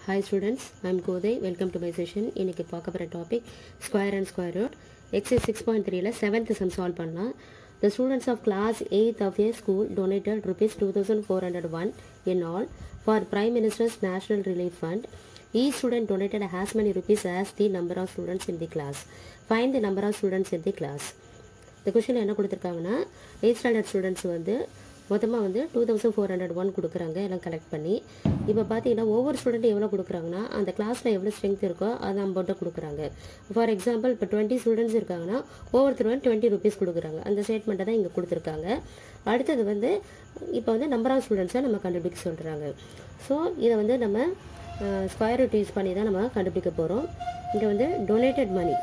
Hi students, I am Kodai. Welcome to my session. இன்னைக்கு பார்க்க போற topic square and square root. Exercise 6.3ல 7th sum solve பண்ணலாம். The students of class 8th of a school donated rupees 2401 in all for Prime Minister's National Relief Fund. Each student donated as many rupees as the number of students in the class. Find the number of students in the class. இந்த question என்ன கொடுத்திருக்காங்கன்னா 8th standard students வந்து மொத்தமாக வந்து 2401 கொடுக்குறாங்க எல்லாம் collect பண்ணி. இப்போ பார்த்தீங்கன்னா ஒவ்வொரு ஸ்டூடெண்ட் எவ்வளோ கொடுக்குறாங்கன்னா அந்த கிளாஸில் எவ்வளோ ஸ்ட்ரென்த் இருக்கோ அதை அமௌண்ட்டை கொடுக்குறாங்க. ஃபார் எக்ஸாம்பிள் இப்போ 20 ஸ்டூடெண்ட்ஸ் இருக்காங்கன்னா ஒவ்வொருத்தரும் 20 rupees கொடுக்குறாங்க. அந்த ஸ்டேட்மெண்ட்டை தான் இங்கே கொடுத்துருக்காங்க. அடுத்தது வந்து இப்போ வந்து நம்பர் ஆஃப் ஸ்டூடெண்ட்ஸை நம்ம கண்டுபிடிக்க சொல்கிறாங்க. ஸோ இதை வந்து நம்ம ஸ்கொயர் ரூட் யூஸ் பண்ணி தான் நம்ம கண்டுபிடிக்க போகிறோம். இங்கே வந்து டொனேட்டட் மணி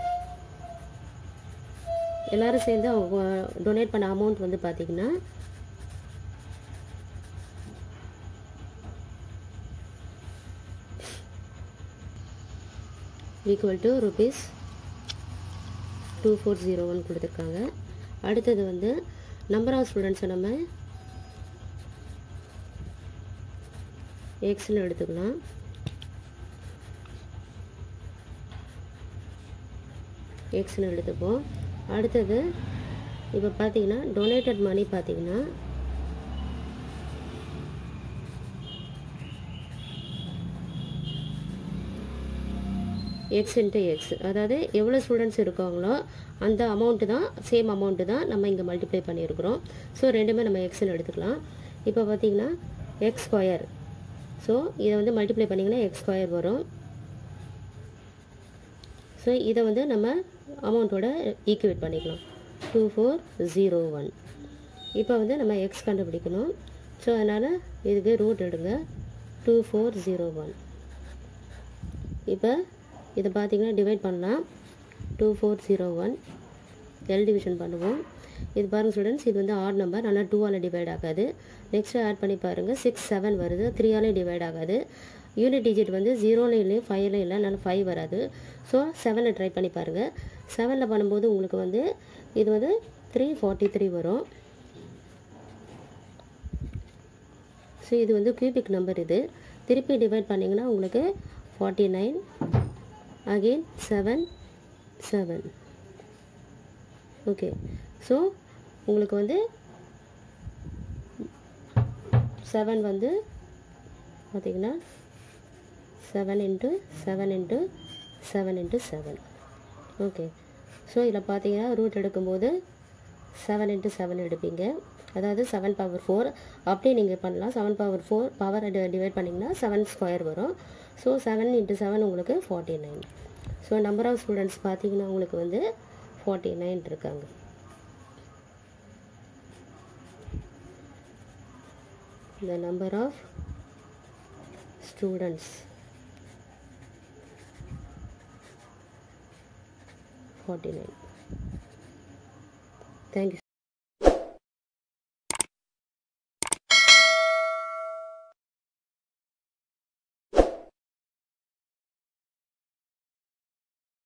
எல்லோரும் சேர்ந்து அவங்க டொனேட் பண்ண அமௌண்ட் வந்து பார்த்திங்கன்னா equal to rupees 2401 கொடுத்துருக்காங்க. அடுத்தது வந்து நம்பர் ஆஃப் ஸ்டூடெண்ட்ஸை நம்ம எக்ஸ்ன்னு எடுத்துக்கலாம். எக்ஸ்ன்னு எடுத்துப்போம். அடுத்தது இப்போ பார்த்தீங்கன்னா டொனேட்டட் மணி பார்த்தீங்கன்னா எக்ஸ் இன்ட்டு எக்ஸ், அதாவது எவ்வளோ ஸ்டூடெண்ட்ஸ் இருக்காங்களோ அந்த அமௌண்ட்டு தான் சேம் அமௌண்ட்டு தான் நம்ம இங்கே மல்டிப்ளை பண்ணியிருக்கிறோம். ஸோ ரெண்டுமே நம்ம எக்ஸ்ன்னு எடுத்துக்கலாம். இப்போ பார்த்தீங்கன்னா எக்ஸ் ஸ்கொயர், ஸோ இதை வந்து மல்டிப்ளை பண்ணிங்கன்னா எக்ஸ் ஸ்கொயர் வரும். ஸோ இதை வந்து நம்ம அமௌண்ட்டோட ஈக்குவேட் பண்ணிக்கலாம் 2401. இப்போ வந்து நம்ம எக்ஸ் கண்டுபிடிக்கணும். ஸோ அதனால் இதுக்கு ரூட் எடுங்க 2401. இப்போ இதை பார்த்தீங்கன்னா டிவைட் பண்ணலாம் 2401 எல் டிவிஷன் பண்ணுவோம். இது பாருங்கள் ஸ்டூடெண்ட்ஸ், இது வந்து ஆட் நம்பர், ஆனால் 2ஆல் டிவைட் ஆகாது. நெக்ஸ்ட்டு ஆட் பண்ணி பாருங்கள் 6 7 வருது, 3ஆலையும் டிவைட் ஆகாது. யூனிட் டிஜிட் வந்து 0லையும் இல்லை 5லையும் இல்லை, அதனால் 5 வராது. ஸோ 7 ட்ரை பண்ணி பாருங்கள். 7 பண்ணும்போது உங்களுக்கு வந்து இது வந்து 343 வரும். ஸோ இது வந்து கியூபிக் நம்பர். இது திருப்பி டிவைட் பண்ணிங்கன்னா உங்களுக்கு 49 again 7 7. ஓகே, ஸோ உங்களுக்கு வந்து 7 வந்து பார்த்திங்கன்னா 7 × 7 × 7 × 7. ஓகே, ஸோ இதில் பார்த்தீங்கன்னா ரூட் எடுக்கும்போது 7 × 7 எடுப்பீங்க, அதாவது 7 பவர் 4. அப்படியே நீங்கள் பண்ணலாம். 7 பவர் 4 பவர் டிவைட் பண்ணிங்கன்னா 7 ஸ்கொயர் வரும். ஸோ 7 × 7 உங்களுக்கு 49. ஸோ நம்பர் ஆஃப் ஸ்டூடெண்ட்ஸ் பார்த்தீங்கன்னா உங்களுக்கு வந்து 49 இருக்காங்க. The number of students 49. Thank you.